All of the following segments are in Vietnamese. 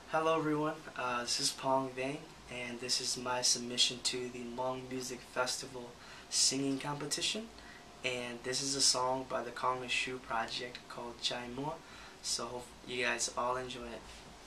Hello everyone, this is Pong Vang, and this is my submission to the Hmong Music Festival singing competition. And this is a song by the Kong and Shu Project called Ntsais Muag, so hope you guys all enjoy it.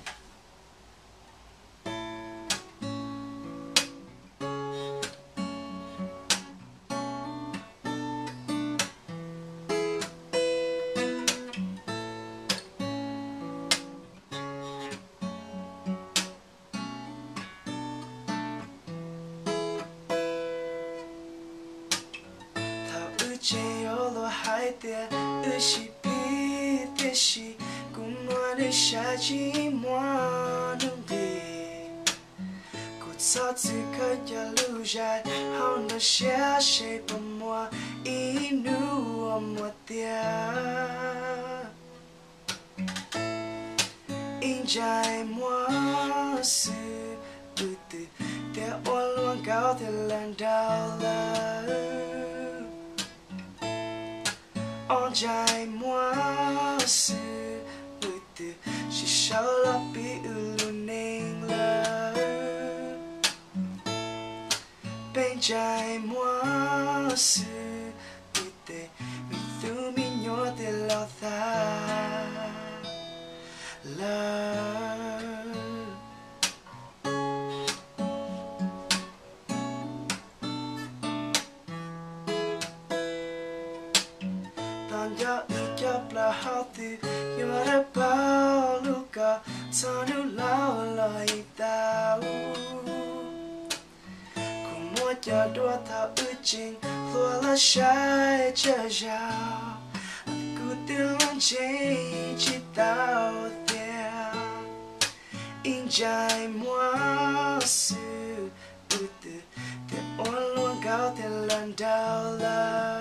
Lo hai tia shi pi tia shi cũng muốn để xa chỉ muốn nâng đi cuộc sống chỉ có giờ lưu dài hao nó sẽ bằng mùa inu mùa tia in dài mùa sự từ từ tia ôn luôn cao thì lần đau là Ntsais Muag sự từ từ chỉ sau là bị luôn nên là bên Ntsais Muag sự từ từ mình tự mình nhớ để lo ta là ya ijab la hati yara pa luka sanu lao la itau kumwa cha do tha uching lo la shai cha ja ku tin che chi tao tia in Ntsais Muag sự từ từ te on luôn cao te lan đau la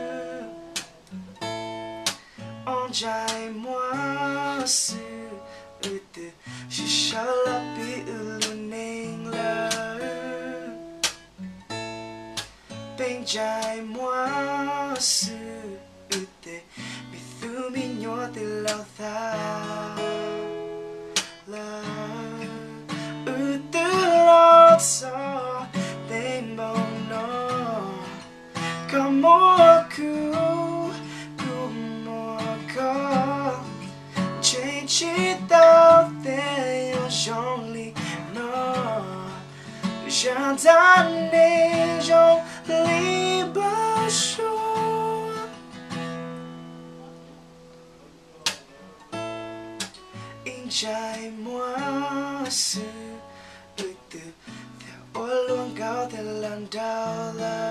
Ntsais Muag sự từ từ chỉ sau là bị luôn nên là bên Ntsais Muag sự từ từ bị thứ mình nhớ từ lâu ta là từ lâu xa tên bóng nó có một chỉ tao để yêu trong ly nó chẳng tan đi trong ly bao số in Ntsais Muag sự từ từ theo ôi luôn cao theo lần đau là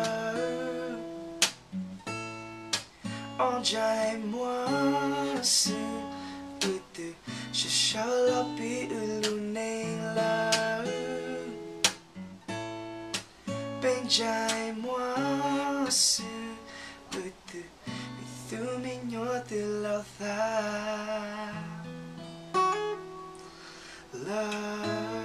Ntsais Muag sự từ từ chỉ sau là bị luôn nên là bên Ntsais Muag sự từ từ bị thứ mình nhớ từ lâu ta là